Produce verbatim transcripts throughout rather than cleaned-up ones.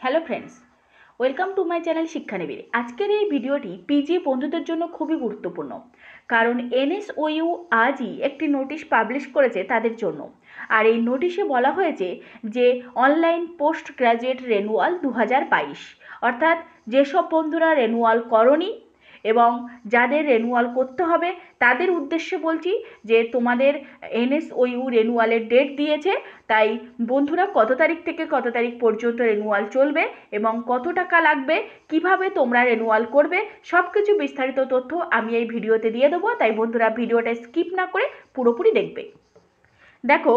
Hello friends, welcome to my channel Shiksha Nibir. আজকের এই ভিডিওটি পিজি বন্ধুদের জন্য খুবই গুরুত্বপূর্ণ, কারণ এনএসওইউ আজই একটি নোটিশ পাবলিশ করেছে তাদের জন্য। আর এই নোটিশে বলা হয়েছে যে অনলাইন পোস্ট গ্র্যাজুয়েট রেনুয়াল দু হাজার বাইশ, অর্থাৎ যেসব বন্ধুরা রেনুয়াল করনি এবং যাদের রেনুয়াল করতে হবে তাদের উদ্দেশ্যে বলছি যে তোমাদের এনএসওইউ রেনুয়ালের ডেট দিয়েছে, তাই বন্ধুরা কত তারিখ থেকে কত তারিখ পর্যন্ত রেনুয়াল চলবে এবং কত টাকা লাগবে, কিভাবে তোমরা রেনুয়াল করবে, সব কিছু বিস্তারিত তথ্য আমি এই ভিডিওতে দিয়ে দেবো। তাই বন্ধুরা ভিডিওটা স্কিপ না করে পুরোপুরি দেখবে। দেখো,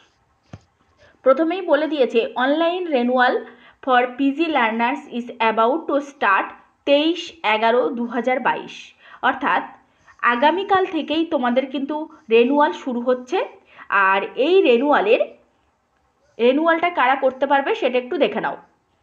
প্রথমেই বলে দিয়েছে online renewal for PG learners is about to start তেইশ এগারো দু হাজার বাইশ, অর্থাৎ আগামীকাল থেকেই তোমাদের কিন্তু রেনুয়াল শুরু হচ্ছে। আর এই রেনুয়ালের রেনুয়ালটা কারা করতে পারবে সেটা একটু দেখে নাও।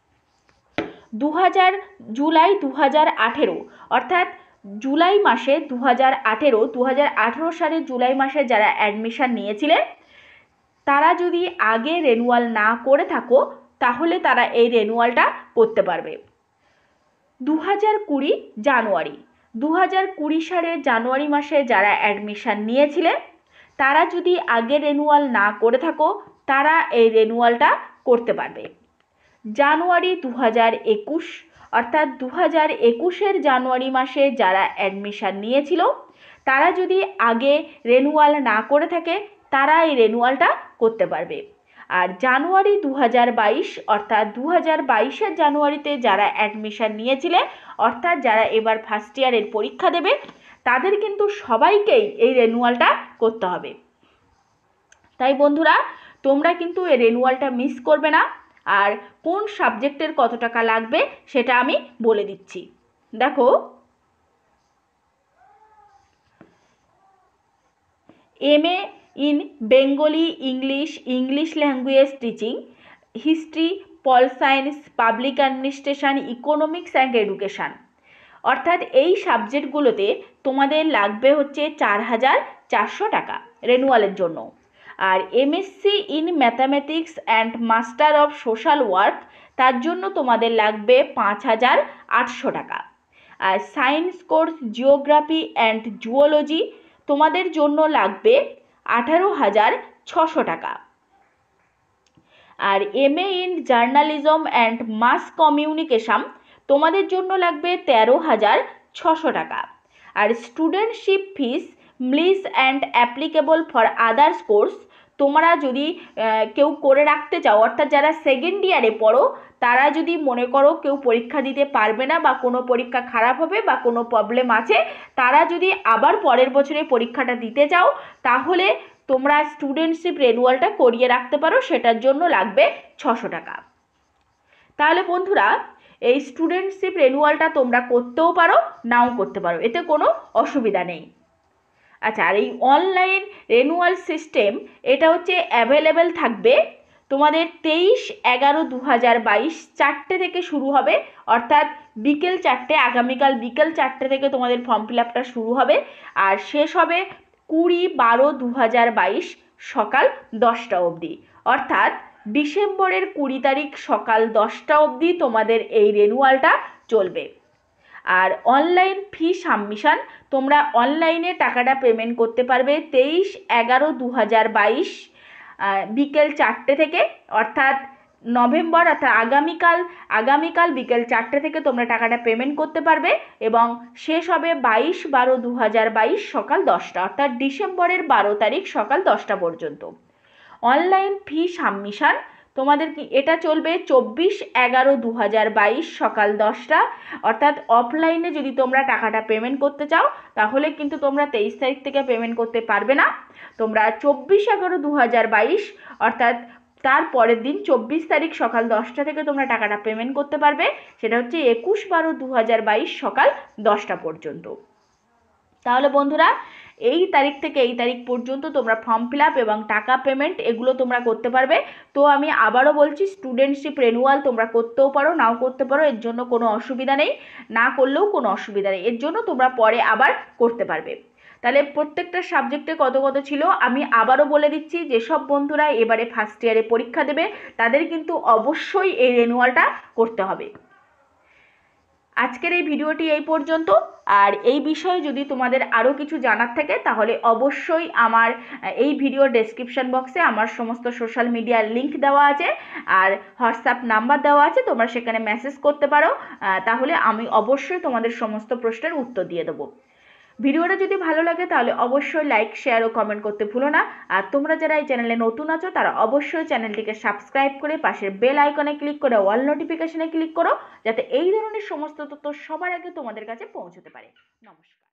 দু হাজার জুলাই দু হাজার আঠেরো, অর্থাৎ জুলাই মাসে দু হাজার আঠেরো দু হাজার আঠেরো সালের জুলাই মাসে যারা অ্যাডমিশান নিয়েছিলেন তারা যদি আগে রেনুয়াল না করে থাকো তাহলে তারা এই রেনুয়ালটা করতে পারবে। দু হাজার কুড়ি জানুয়ারি দু হাজার কুড়ি সালের জানুয়ারি মাসে যারা অ্যাডমিশান নিয়েছিলেন তারা যদি আগে রেনুয়াল না করে থাকো তারা এই রেনুয়ালটা করতে পারবে। জানুয়ারি দু হাজার একুশ, অর্থাৎ দু হাজার একুশের জানুয়ারি মাসে যারা অ্যাডমিশান নিয়েছিল তারা যদি আগে রেনুয়াল না করে থাকে তারা এই রেনুয়ালটা করতে পারবে। আর জানুয়ারি দু হাজার বাইশ, অর্থাৎ দু হাজার বাইশের জানুয়ারিতে যারা অ্যাডমিশান নিয়েছিলেন, অর্থাৎ যারা এবার ফার্স্ট ইয়ারের পরীক্ষা দেবে তাদের কিন্তু সবাইকেই এই রেনুয়ালটা করতে হবে। তাই বন্ধুরা তোমরা কিন্তু এই রেনুয়ালটা মিস করবে না। আর কোন সাবজেক্টের কত টাকা লাগবে সেটা আমি বলে দিচ্ছি। দেখো, M A in Bengali English, English language teaching, history, pol science, public administration, economics and education, অর্থাৎ এই সাবজেক্টগুলোতে তোমাদের লাগবে হচ্ছে চার হাজার চারশো টাকা রেনুয়ালের জন্য। আর MSc in mathematics and master of social work তার জন্য তোমাদের লাগবে পাঁচ হাজার আটশো টাকা। আর science course geography and zoology তোমাদের জন্য লাগবে আঠারো হাজার ছশো টাকা। আর M A in journalism and mass communication তোমাদের জন্য লাগবে তেরো হাজার ছশো টাকা। আর studentship fees miss and applicable for others course তোমরা যদি কেউ করে রাখতে চাও, অর্থাৎ যারা সেকেন্ড ইয়ারে পড়ো তারা যদি মনে করো কেউ পরীক্ষা দিতে পারবে না বা কোনো পরীক্ষা খারাপ হবে বা কোনো প্রবলেম আছে, তারা যদি আবার পরের বছরে পরীক্ষাটা দিতে চাও তাহলে তোমরা স্টুডেন্টশিপ রেনুয়ালটা করিয়ে রাখতে পারো, সেটার জন্য লাগবে ছশো টাকা। তাহলে বন্ধুরা এই স্টুডেন্টশিপ রেনুয়ালটা তোমরা করতেও পারো নাও করতে পারো, এতে কোনো অসুবিধা নেই। আচ্ছা, আর এই অনলাইন রেনুয়াল সিস্টেম এটা হচ্ছে অ্যাভেলেবেল থাকবে তোমাদের তেইশ এগারো দু হাজার বাইশ চারটে থেকে শুরু হবে, অর্থাৎ বিকেল চারটে, আগামীকাল বিকেল চারটে থেকে তোমাদের ফর্ম ফিল আপটা শুরু হবে আর শেষ হবে কুড়ি বারো দু হাজার বাইশ সকাল দশটা অবধি, অর্থাৎ ডিসেম্বরের কুড়ি তারিখ সকাল দশটা অবধি তোমাদের এই রেনুয়ালটা চলবে। আর অনলাইন ফি সাবমিশন তোমরা অনলাইনে টাকাটা পেমেন্ট করতে পারবে তেইশ এগারো দু হাজার বাইশ বিকেল চারটে থেকে, অর্থাৎ নভেম্বর, অর্থাৎ আগামীকাল আগামীকাল বিকেল চারটে থেকে তোমরা টাকাটা পেমেন্ট করতে পারবে এবং শেষ হবে বাইশ বারো দু হাজার বাইশ সকাল দশটা, অর্থাৎ ডিসেম্বরের বারো তারিখ সকাল দশটা পর্যন্ত। অনলাইন ফি সাবমিশন তোমাদের কি এটা চলবে চব্বিশ এগারো দু হাজার বাইশ সকাল দশটা, অর্থাৎ অফলাইনে যদি তোমরা টাকাটা পেমেন্ট করতে চাও তাহলে কিন্তু তোমরা তেইশ তারিখ থেকে পেমেন্ট করতে পারবে না, তোমরা চব্বিশ এগারো দু হাজার বাইশ অর্থাৎ তার পরের দিন চব্বিশ তারিখ সকাল দশটা থেকে তোমরা টাকাটা পেমেন্ট করতে পারবে, সেটা হচ্ছে একুশ বারো দু হাজার বাইশ সকাল দশটা পর্যন্ত। তাহলে বন্ধুরা এই তারিখ থেকে এই তারিখ পর্যন্ত তোমরা ফর্ম ফিল আপ এবং টাকা পেমেন্ট এগুলো তোমরা করতে পারবে। তো আমি আবারও বলছি স্টুডেন্টশিপ রেনুয়াল তোমরা করতেও পারো নাও করতে পারো, এর জন্য কোনো অসুবিধা নেই, না করলেও কোনো অসুবিধা নেই, এর জন্য তোমরা পরে আবার করতে পারবে। তাহলে প্রত্যেকটা সাবজেক্টে কত কত ছিল আমি আবারও বলে দিচ্ছি। যেসব বন্ধুরা এবারে ফার্স্ট ইয়ারে পরীক্ষা দেবে তাদের কিন্তু অবশ্যই এই রিনিউয়ালটা করতে হবে। আজকের এই ভিডিওটি এই পর্যন্ত। আর এই বিষয়ে যদি তোমাদের আরও কিছু জানার থাকে তাহলে অবশ্যই আমার এই ভিডিও ডেসক্রিপশন বক্সে আমার সমস্ত সোশ্যাল মিডিয়ার লিঙ্ক দেওয়া আছে আর হোয়াটসঅ্যাপ নাম্বার দেওয়া আছে, তোমরা সেখানে মেসেজ করতে পারো, তাহলে আমি অবশ্যই তোমাদের সমস্ত প্রশ্নের উত্তর দিয়ে দেবো। ভিডিওটা যদি ভালো লাগে তাহলে অবশ্যই লাইক, শেয়ার ও কমেন্ট করতে ভুলো না। আর তোমরা যারা এই চ্যানেলে নতুন আছো তারা অবশ্যই চ্যানেলটিকে সাবস্ক্রাইব করে পাশের বেল আইকনে ক্লিক করে অল নোটিফিকেশনে ক্লিক করো, যাতে এই ধরনের সমস্ত তথ্য সবার আগে তোমাদের কাছে পৌঁছতে পারে। নমস্কার।